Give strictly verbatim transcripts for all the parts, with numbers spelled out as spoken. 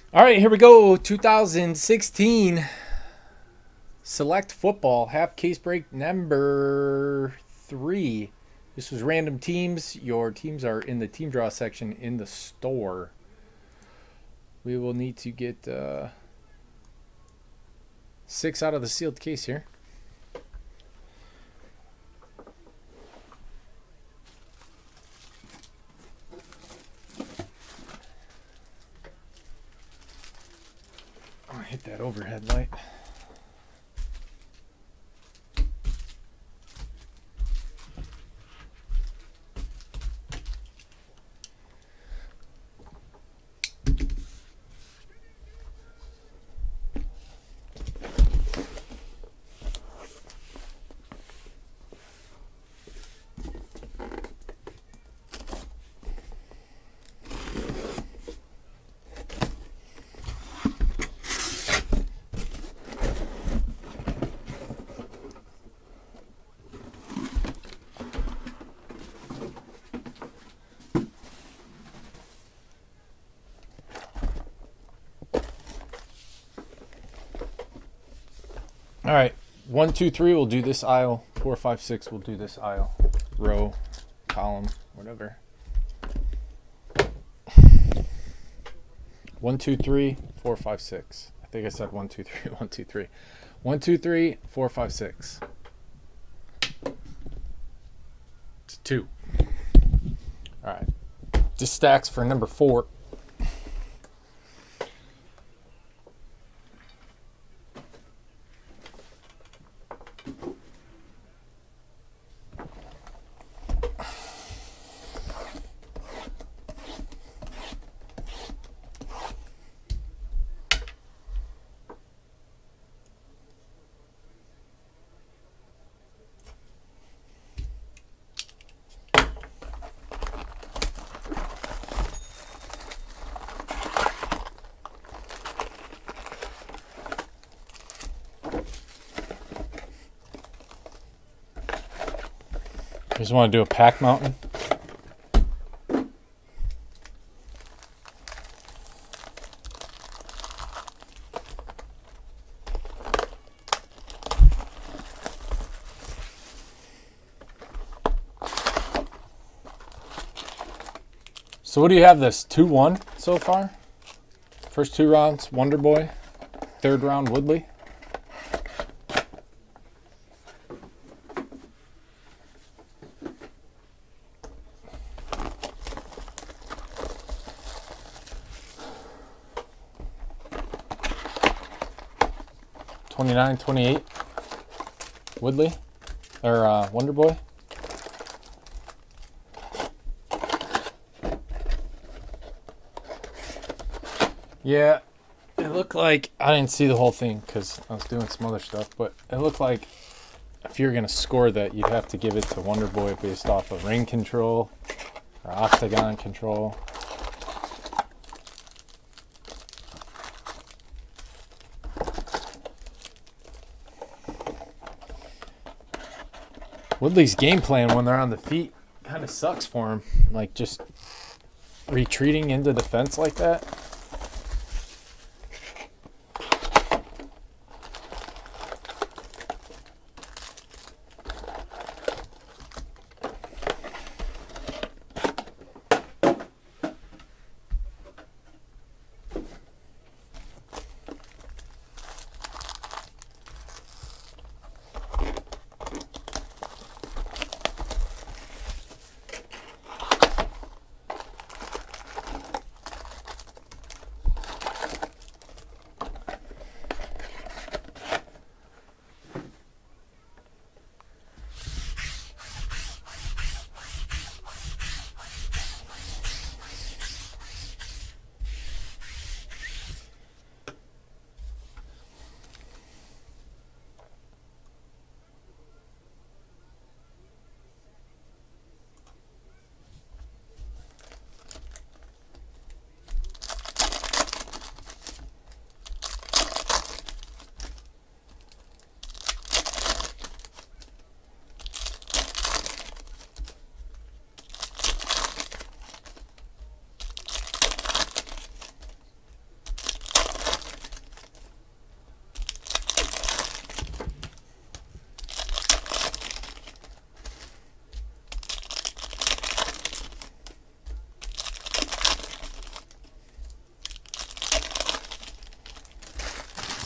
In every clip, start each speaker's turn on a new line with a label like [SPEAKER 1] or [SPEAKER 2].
[SPEAKER 1] All right, here we go. two thousand sixteen Select Football half case break number three. This was random teams. Your teams are in the team draw section in the store. We will need to get uh, six out of the sealed case here. Oh, hit that overhead light. All right, one, two, three. We'll do this aisle. Four, five, six. We'll do this aisle, row, column, whatever. One, two, three, four, five, six. I think I said one, two, three, one, two, three. One, two, three, four, five, six. It's two. All right. Just stacks for number four. You just want to do a pack mountain? So what do you have this? two one so far? First two rounds, Wonder Boy. Third round, Woodley. twenty-nine, twenty-eight, Woodley, or uh, Wonder Boy. Yeah, it looked like, I didn't see the whole thing because I was doing some other stuff, but it looked like if you're going to score that, you'd have to give it to Wonder Boy based off of ring control or octagon control. Woodley's game plan when they're on the feet kind of sucks for him. Like just retreating into the fence like that.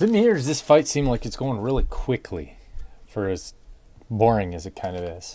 [SPEAKER 1] To me, or does this fight seem like it's going really quickly for as boring as it kind of is?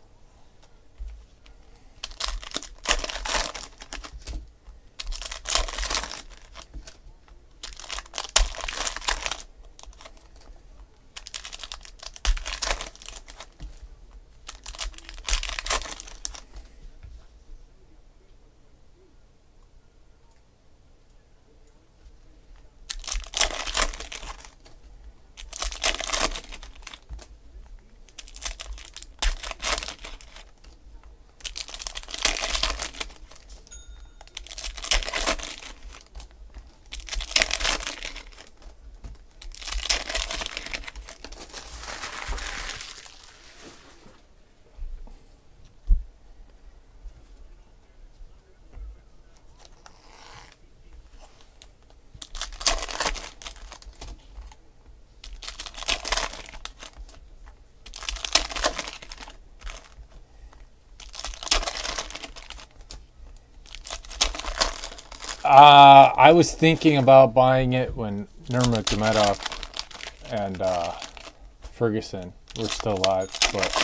[SPEAKER 1] Uh, I was thinking about buying it when Nurmagomedov and uh, Ferguson were still alive, but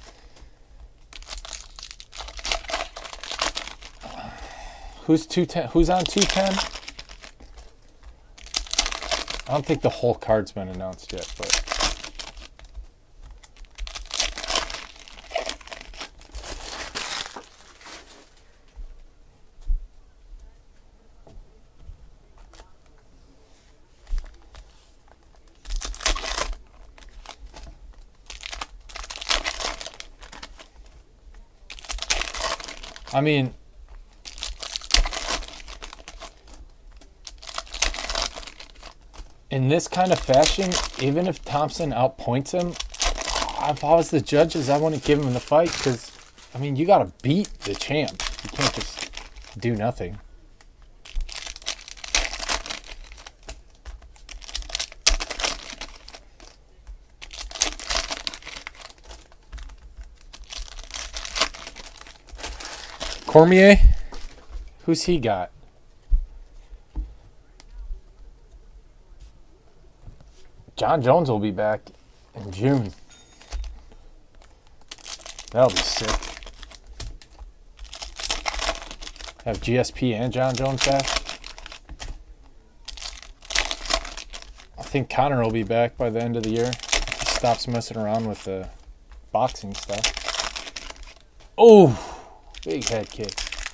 [SPEAKER 1] who's two ten? Who's on two ten? I don't think the whole card's been announced yet, but I mean, in this kind of fashion, even if Thompson outpoints him, if I was the judges, I wouldn't give him the fight because, I mean, you got to beat the champ. You can't just do nothing. Cormier? Who's he got? John Jones will be back in June. That'll be sick. Have G S P and John Jones back. I think Connor will be back by the end of the year. He stops messing around with the boxing stuff. Oh! Big head kick.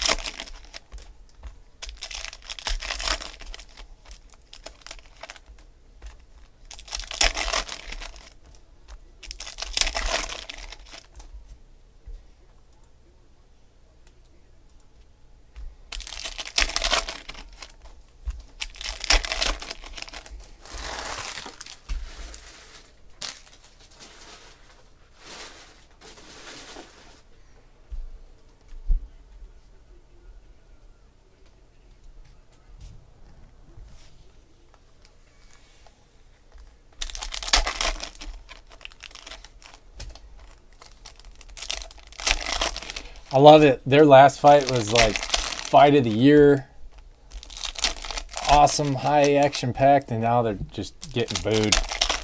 [SPEAKER 1] I love it. Their last fight was like fight of the year. Awesome, high action packed, and now they're just getting booed.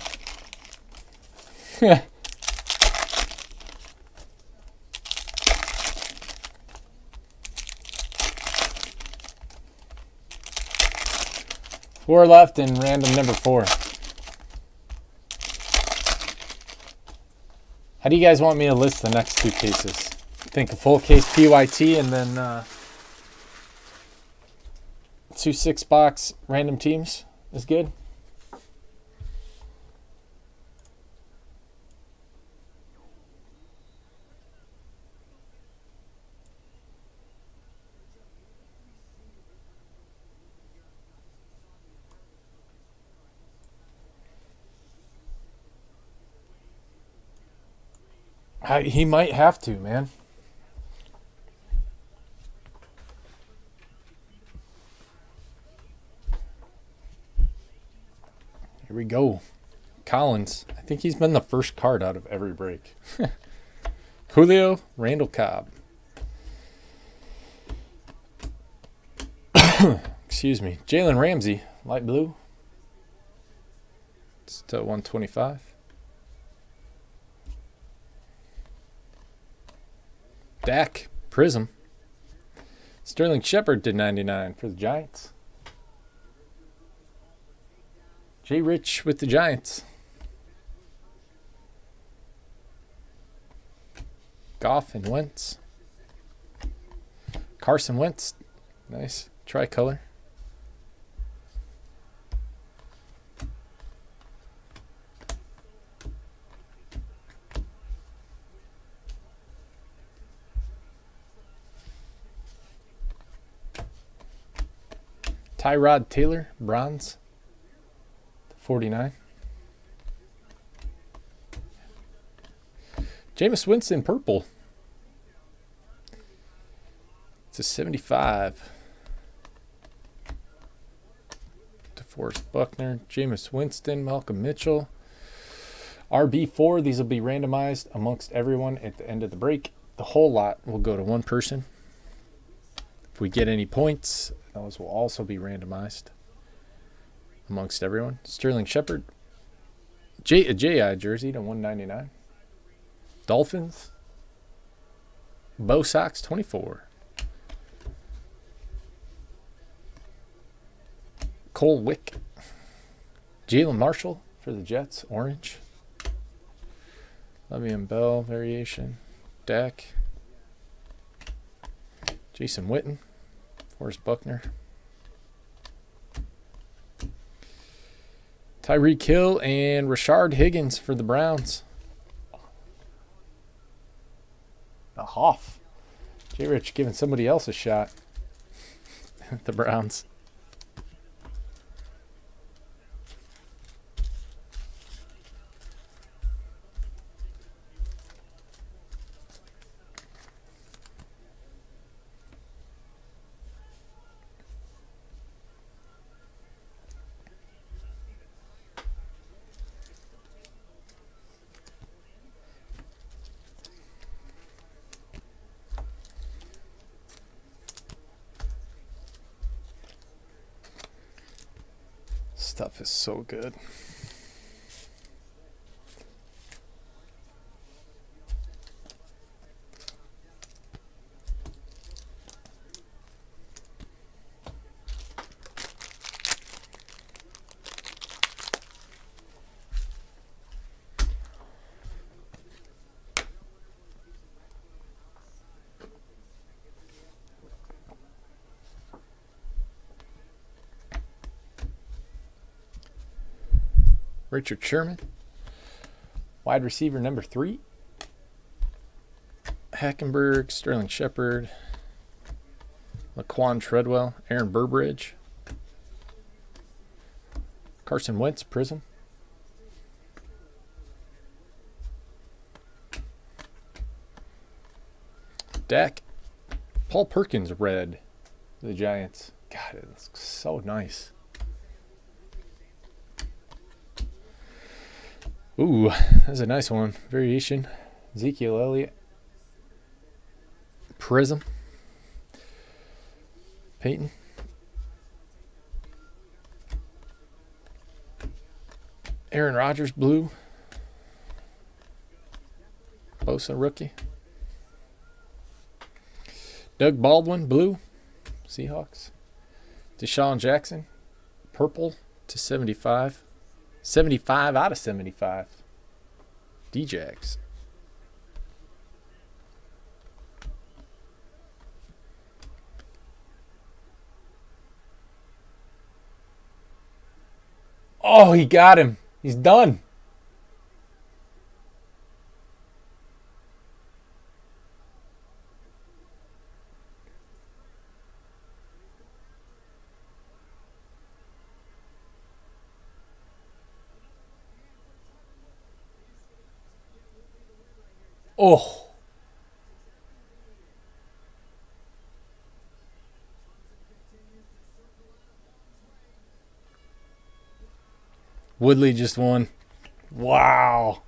[SPEAKER 1] Four left in random number four. How do you guys want me to list the next two cases? I think a full case P Y T and then uh, two six box random teams is good. I, he might have to, man. Here we go. Collins. I think he's been the first card out of every break. Julio, Randall Cobb. Excuse me. Jalen Ramsey, light blue. It's to one twenty-five. Dak, Prism. Sterling Shepard to ninety-nine for the Giants. Jay Rich with the Giants. Goff and Wentz. Carson Wentz. Nice. Tricolor. Tyrod Taylor, bronze. forty-nine. Jameis Winston, purple. It's a seventy-five. DeForest Buckner, Jameis Winston, Malcolm Mitchell. R B four, these will be randomized amongst everyone at the end of the break. The whole lot will go to one person. If we get any points, those will also be randomized amongst everyone. Sterling Shepard. J, a J I jersey to one ninety-nine. Dolphins. Bo Sox twenty-four. Cole Wick. Jalen Marshall for the Jets. Orange. Le'Veon Bell variation. Dak. Jason Witten. Forrest Buckner. Tyreek Hill and Rashard Higgins for the Browns. The Hoff. J. Rich giving somebody else a shot. The Browns. Stuff is so good. Richard Sherman, wide receiver number three. Hackenberg, Sterling Shepard, Laquan Treadwell, Aaron Burbridge, Carson Wentz, Prism. Dak, Paul Perkins, red, the Giants. God, it looks so nice. Ooh, that's a nice one. Variation. Ezekiel Elliott. Prism. Peyton. Aaron Rodgers, blue. Bosa, rookie. Doug Baldwin, blue. Seahawks. Deshaun Jackson, purple to seventy-five. seventy-five out of seventy-five. D-Jags. Oh, he got him. He's done. Oh. Woodley just won. Wow.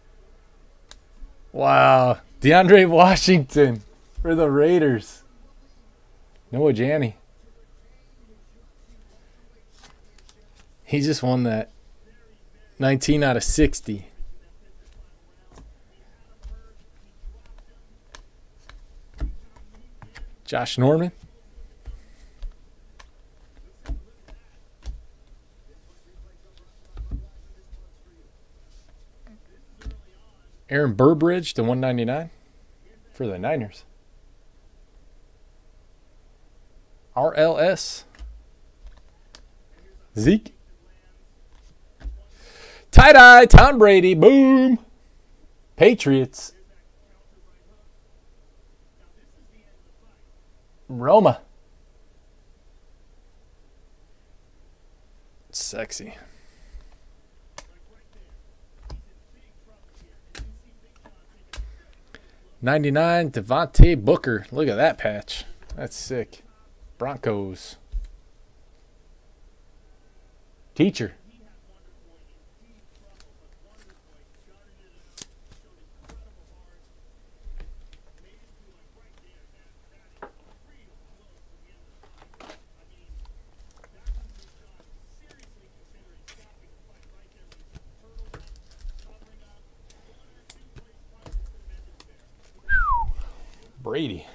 [SPEAKER 1] Wow. DeAndre Washington for the Raiders. Noah Janney. He just won that. nineteen out of sixty. Josh Norman. Aaron Burbridge to one ninety-nine for the Niners. R L S. Zeke. Tie-dye, Tom Brady. Boom. Patriots. Roma. Sexy. ninety-nine, Devontae Booker. Look at that patch. That's sick. Broncos. Teacher. Brady.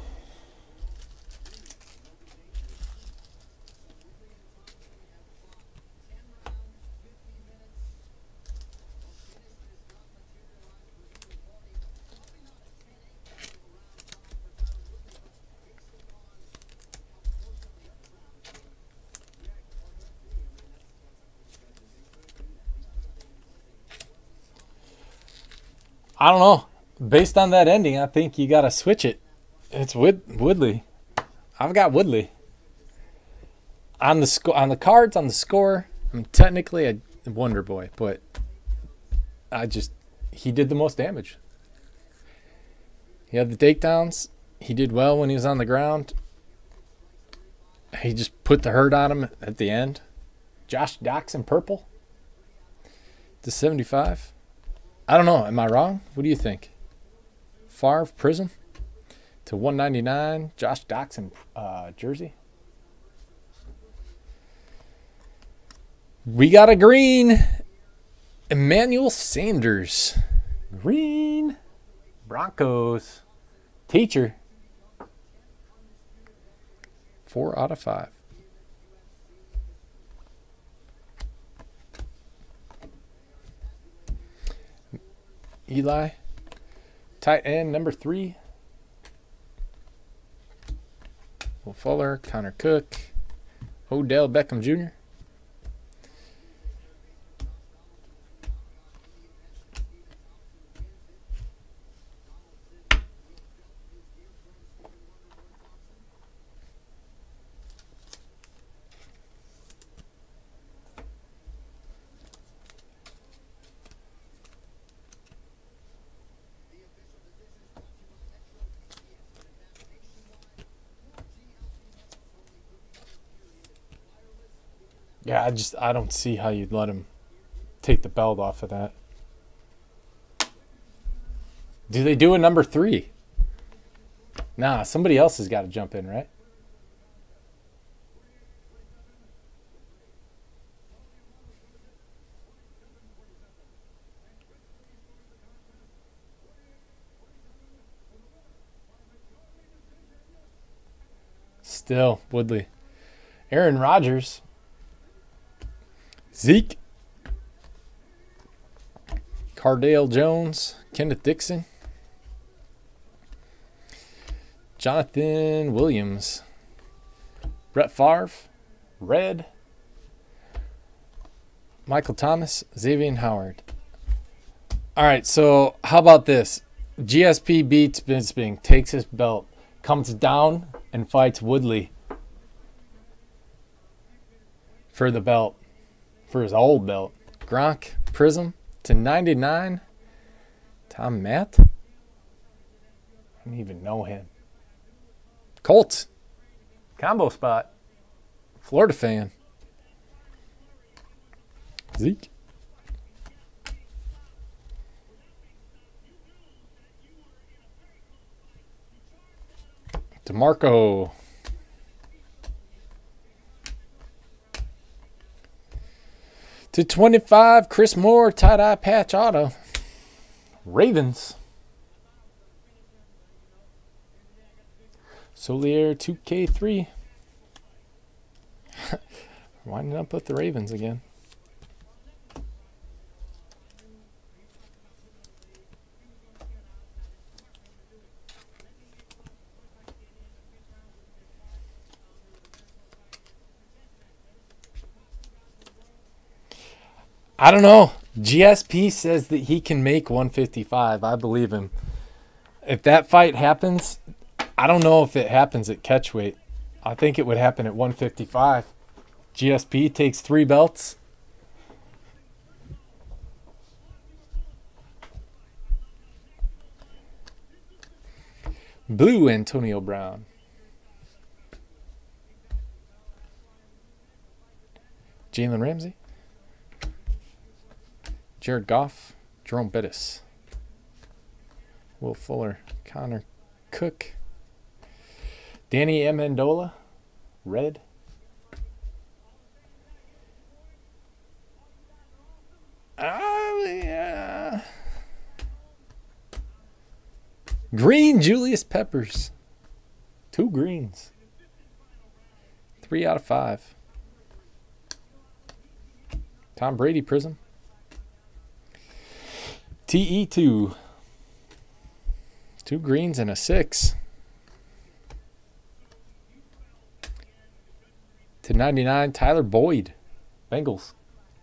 [SPEAKER 1] I don't know. Based on that ending, I think you got to switch it. It's Wood Woodley. I've got Woodley. On the sco- on the cards, on the score, I'm technically a Wonder Boy, but I just he did the most damage. He had the takedowns. He did well when he was on the ground. He just put the hurt on him at the end. Josh Doctson purple to seventy-five. I don't know. Am I wrong? What do you think? Favre Prism to one ninety-nine. Josh Doctson uh, jersey. We got a green. Emmanuel Sanders. Green. Broncos. Teacher. Four out of five. Eli. Tight end number three. Will Fuller. Connor Cook. Odell Beckham Junior Yeah, I just I don't see how you'd let him take the belt off of that. Do they do a number three? Nah, somebody else has got to jump in, right? Still, Woodley. Aaron Rodgers. Zeke. Cardale Jones. Kenneth Dixon. Jonathan Williams. Brett Favre. Red. Michael Thomas. Xavier Howard. All right, so how about this? G S P beats Bisping, takes his belt, comes down and fights Woodley for the belt. For his old belt. Gronk, Prism to ninety-nine. Tom Matt? I don't even know him. Colts. Combo spot. Florida fan. Zeke. DeMarco. to twenty-five, Chris Moore, tie-dye patch auto. Ravens. Solier two K three. Winding up with the Ravens again. I don't know. G S P says that he can make one fifty-five. I believe him. If that fight happens, I don't know if it happens at catchweight. I think it would happen at one fifty-five. G S P takes three belts. Blue Antonio Brown. Jalen Ramsey. Jared Goff. Jerome Bettis. Will Fuller. Connor Cook. Danny Amendola. Red. Oh, yeah. Green Julius Peppers. Two greens. Three out of five. Tom Brady Prism. T E two. Two greens and a six. To ninety-nine, Tyler Boyd. Bengals.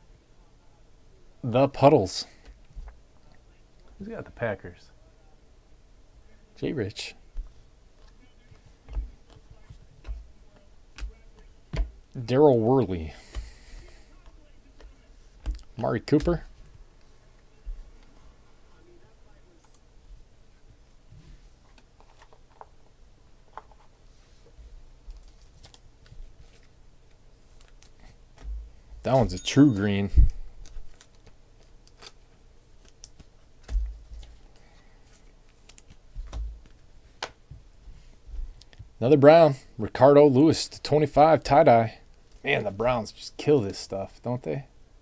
[SPEAKER 1] The Puddles. Who's got the Packers? J. Rich. Daryl Worley. Mari Cooper. That one's a true green. Another Brown. Ricardo Lewis to twenty-five tie-dye. Man, the Browns just kill this stuff, don't they?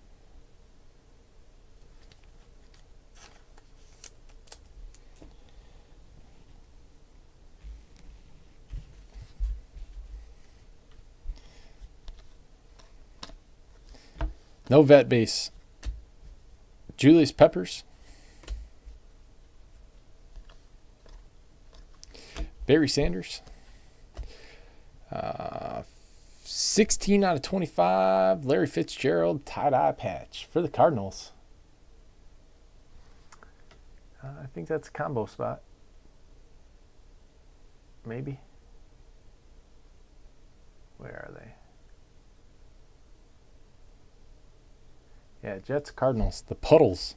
[SPEAKER 1] No vet base. Julius Peppers. Barry Sanders. Uh, sixteen out of twenty-five. Larry Fitzgerald. Tie-dye patch for the Cardinals. Uh, I think that's a combo spot. Maybe. Where are they? Yeah, Jets, Cardinals, the Puddles.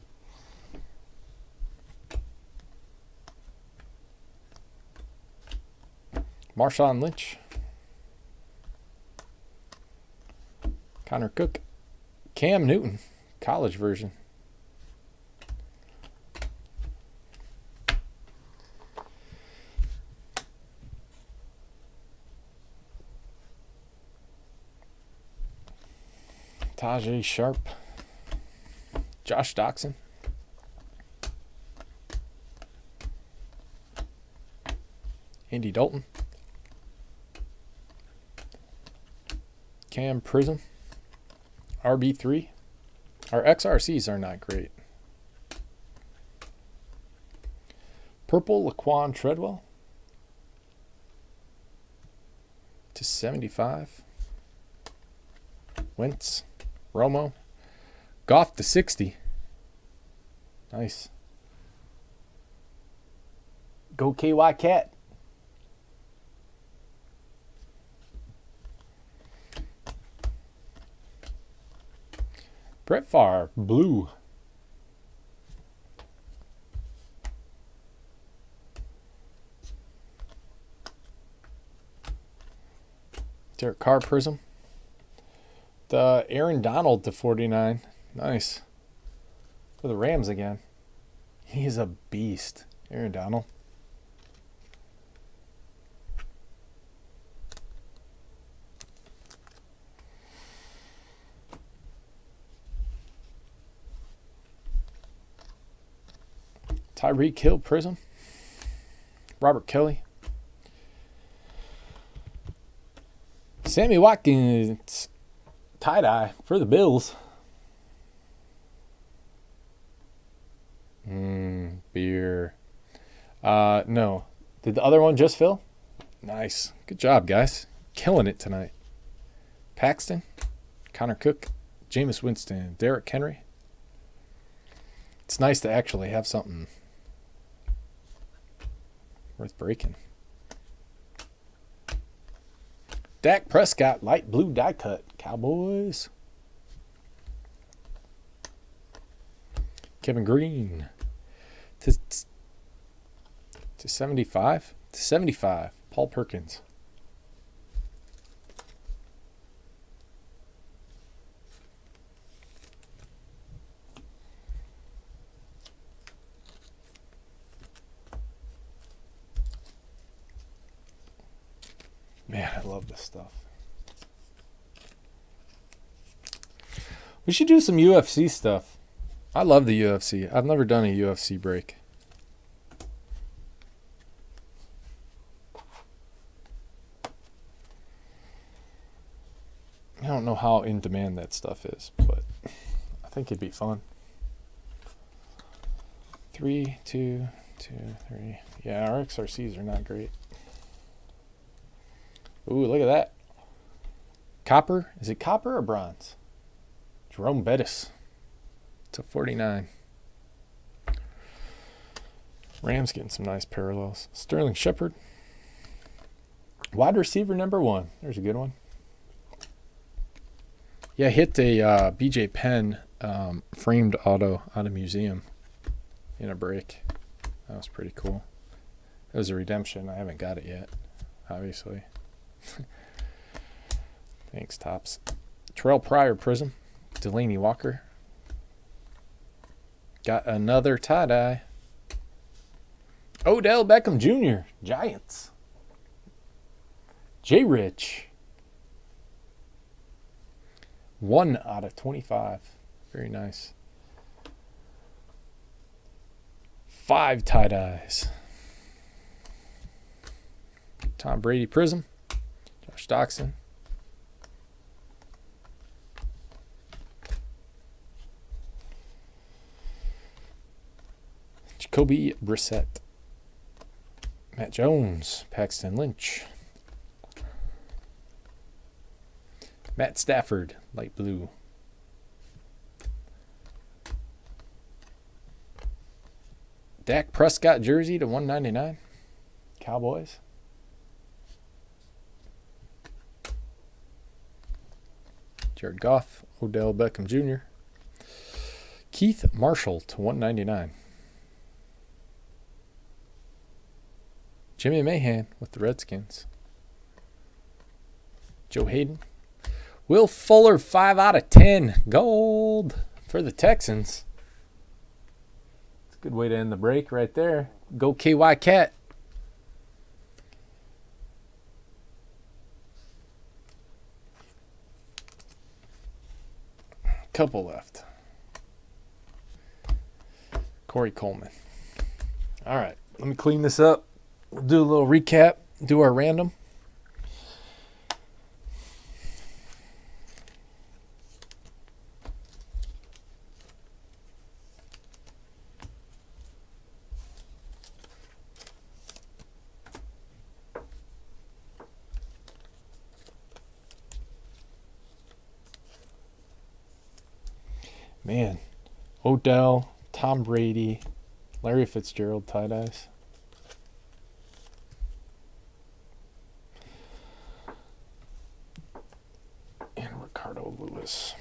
[SPEAKER 1] Marshawn Lynch. Connor Cook. Cam Newton, college version. Tajay Sharp. Josh Doxson. Andy Dalton. Cam Prism. R B three. Our X R Cs are not great. Purple Laquan Treadwell. To seventy-five. Wentz. Romo. Goff to sixty. Nice. Go K Y Cat. Brett Favre, blue. Derek Carr Prism. The Aaron Donald to forty-nine. Nice. For the Rams again. He is a beast. Aaron Donald. Tyreek Hill Prism. Robert Kelly. Sammy Watkins tie-dye for the Bills. Mmm, beer. Uh, no. Did the other one just fill? Nice. Good job, guys. Killing it tonight. Paxton, Connor Cook, Jameis Winston, Derrick Henry. It's nice to actually have something worth breaking. Dak Prescott, light blue die cut. Cowboys. Kevin Green. To, to seventy-five. To seventy-five. Paul Perkins. Man, I love this stuff. We should do some U F C stuff. I love the U F C. I've never done a U F C break. I don't know how in demand that stuff is, but I think it'd be fun. Three, two, two, three. Yeah, our X R Cs are not great. Ooh, look at that. Copper. Is it copper or bronze? Jerome Bettis. It's a forty-nine. Rams getting some nice parallels. Sterling Shepard. Wide receiver number one. There's a good one. Yeah, hit a uh, B J Penn um, framed auto out of museum in a break. That was pretty cool. It was a redemption. I haven't got it yet, obviously. Thanks, Tops. Terrell Pryor Prism. Delaney Walker. Got another tie-dye. Odell Beckham Junior Giants. J. Rich. One out of twenty-five. Very nice. Five tie-dyes. Tom Brady Prism. Josh Doxson. Jacoby Brissett. Matt Jones. Paxton Lynch. Matt Stafford. Light blue. Dak Prescott jersey to one ninety-nine. Cowboys. Jared Goff, Odell Beckham Junior Keith Marshall to one ninety-nine. Jimmy Mahan with the Redskins. Joe Hayden. Will Fuller, five out of ten. Gold for the Texans. It's a good way to end the break right there. Go K Y Cat. Couple left. Corey Coleman. All right, let me clean this up. We'll do a little recap, do our random. Man, Odell, Tom Brady, Larry Fitzgerald tie-dyes. And Ricardo Lewis.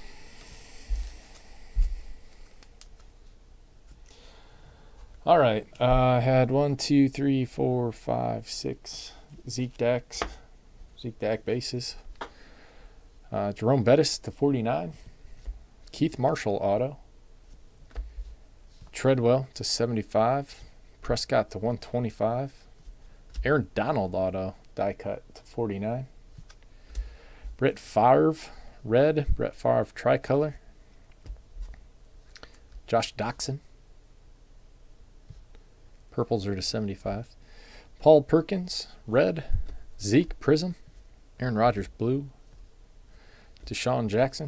[SPEAKER 1] All right, uh, I had one, two, three, four, five, six Zeke Dacks, Zeke Dak bases. Uh, Jerome Bettis to forty-nine. Keith Marshall auto. Treadwell to seventy-five. Prescott to one twenty-five. Aaron Donald auto. Die cut to forty-nine. Brett Favre red. Brett Favre tricolor. Josh Doxson. Purples are to seventy-five. Paul Perkins, red. Zeke, prism. Aaron Rodgers, blue. Deshaun Jackson.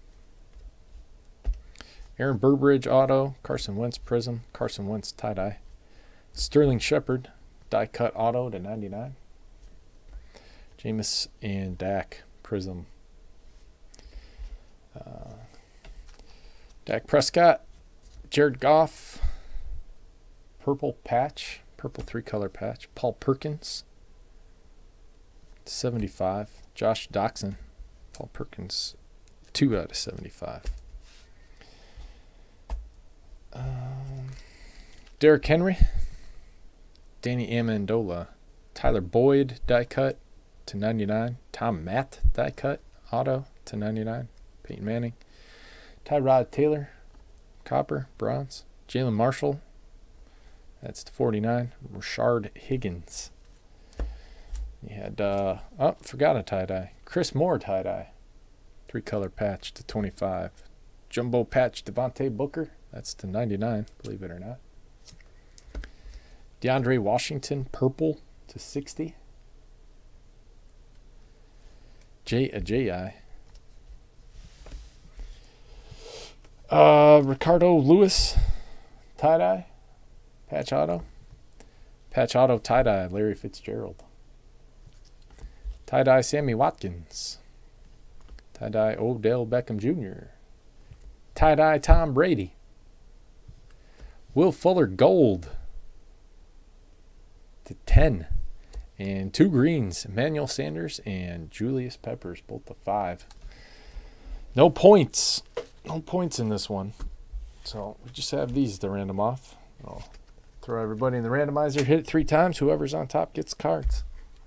[SPEAKER 1] Aaron Burbridge, auto. Carson Wentz, prism. Carson Wentz, tie-dye. Sterling Shepard, die-cut auto to ninety-nine. Jameis and Dak, prism. Uh, Dak Prescott, Jared Goff, purple patch, purple three-color patch. Paul Perkins, seventy-five. Josh Doxson, Paul Perkins, two out of seventy-five. Um, Derrick Henry, Danny Amendola, Tyler Boyd, die cut to ninety-nine. Tom Matt, die cut, auto to ninety-nine. Peyton Manning. Tyrod Taylor, copper, bronze. Jalen Marshall, that's to forty-nine. Rashard Higgins. You had, uh, oh, forgot a tie-dye. Chris Moore tie-dye. Three-color patch to twenty-five. Jumbo patch Devontae Booker. That's to ninety-nine, believe it or not. DeAndre Washington, purple to sixty. J Ajayi. Uh, Ricardo Lewis, tie-dye. Patch auto. Patch auto tie-dye, Larry Fitzgerald. Tie-dye Sammy Watkins. Tie-dye Odell Beckham Junior Tie-dye Tom Brady. Will Fuller gold to ten. And two greens, Emmanuel Sanders and Julius Peppers, both to five. No points. No points in this one. So we just have these to random off. I'll throw everybody in the randomizer, hit it three times. Whoever's on top gets cards.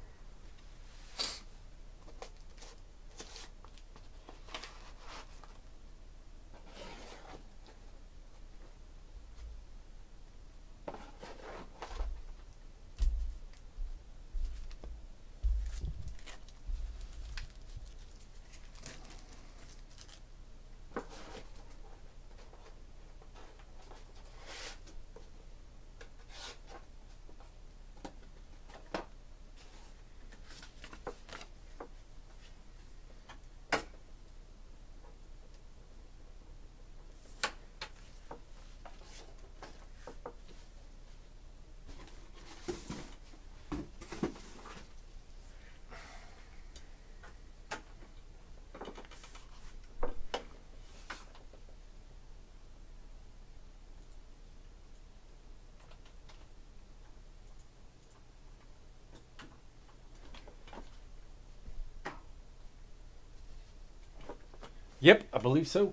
[SPEAKER 1] Yep, I believe so.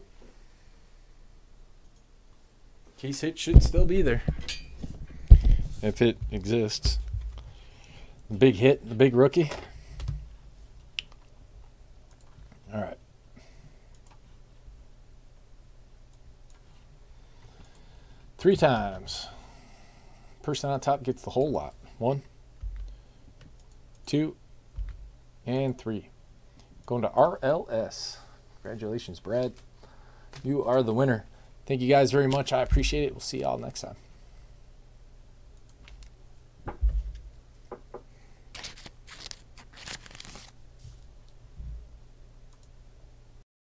[SPEAKER 1] Case hit should still be there. If it exists. The big hit, the big rookie. All right. Three times. Person on top gets the whole lot. One, two, and three. Going to R L S. Congratulations, Brad. You are the winner. Thank you guys very much. I appreciate it. We'll see y'all next time.